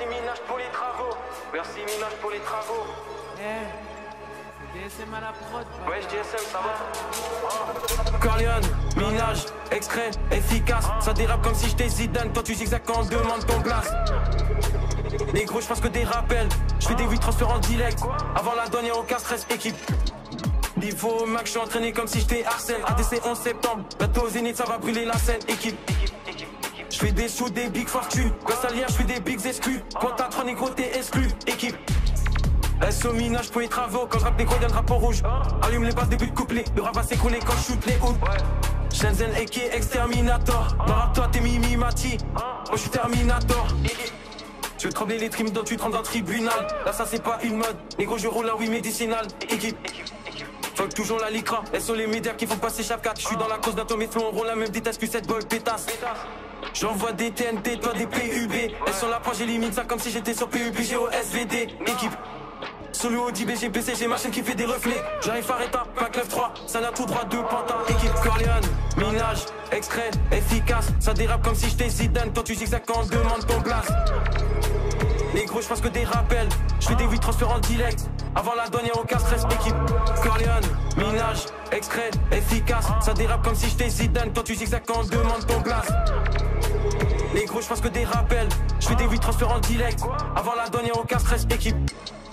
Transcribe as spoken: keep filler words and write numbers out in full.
Minaj pour les travaux. Merci Minaj pour les travaux. Eh, D S M à la prod. Wesh D S M, ça va? Corleone, Minaj, extrait, efficace. Ça dérape comme si j'étais Zidane. Toi tu zigzags quand on demande ton place. Les gros, j'pense que des rappels. J'fais des huit transferts en direct. Avant la douane, y'a aucun stress, équipe. Niveau max, j'suis entraîné comme si j'étais Arsène. A D C onze septembre, bientôt au Zénith, ça va brûler la scène, équipe. J'fais des sous, des big fortunes. Quand ça je j'fais des bigs exclus. Quand t'as trop négro, t'es exclu, équipe. S O Minaj pour les travaux. Quand j'rappe négro, y'a le drapeau rouge. Allume les bases, début de couplet. Le rap va s'écrouler quand j'shoot les hoods. Shenzhen, Eke, Exterminator. Dans rap, toi, t'es Mimi Mati. Moi, j'suis Terminator. Je veux trembler les trims dont tu te rends dans le tribunal. Là, ça, c'est pas une mode. Négro, je roule un oui médicinal. Équipe. Fuck toujours la licra. Elles sont les médias qui font passer chaque quatre. J'suis dans la cause d'un tomé flow. On roule la même vitesse que cette bol pétasse. J'envoie des T N T, toi des P U B. Elles sont là, j'élimine ça comme si j'étais sur P U B G au S V D. Équipe. Solo Audi B G P C, j'ai ma chaîne qui fait des reflets. J'arrive à Reta, Pac neuf trois, ça n'a tout droit de pantin. Équipe Corleone, Minaj, extrait, efficace. Ça dérape comme si j'étais Zidane. Toi tu zigzags quand on demande ton place. Les gros, j'pense que des rappels. J'fais des huit transferts en direct. Avant la douane, y'a aucun stress, équipe. Corleone, Minaj, extrait, efficace. Ça dérape comme si j'étais Zidane. Toi tu zigzags quand on demande ton place. Les gros, j'pense que des rappels. J'fais des huit transferts en direct. Avant la douane, y'a aucun stress, équipe.